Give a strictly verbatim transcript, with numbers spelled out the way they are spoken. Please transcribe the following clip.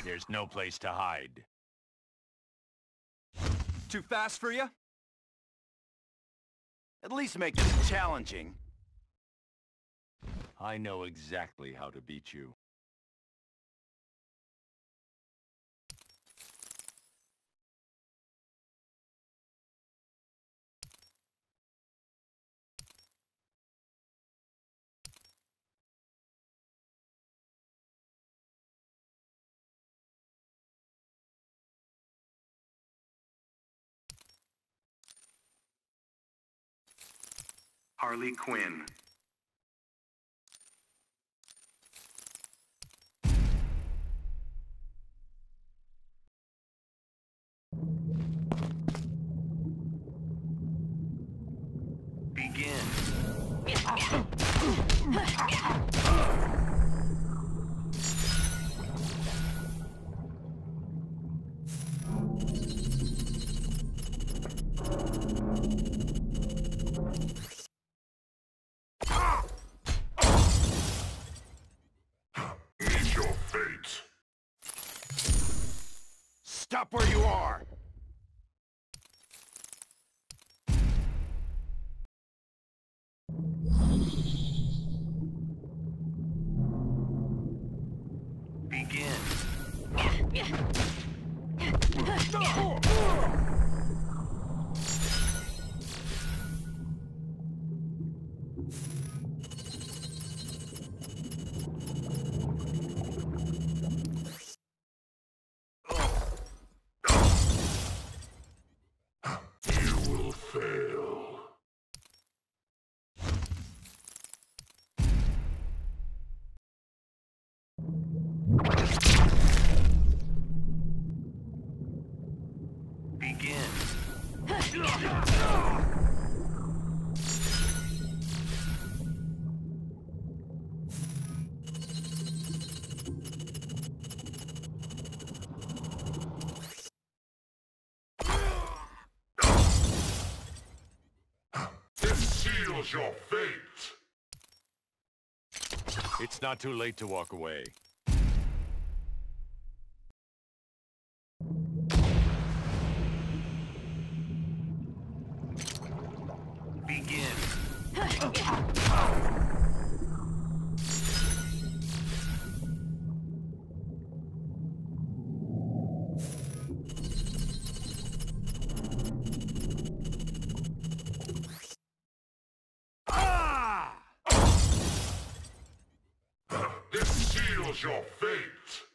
There's no place to hide. Too fast for you? At least make it challenging. I know exactly how to beat you. Harley Quinn. Begin. Meet your fate. Stop where you are! Begin. You will fail. Begin. This seals your fate. It's not too late to walk away. Begin. Ah! This seals your fate.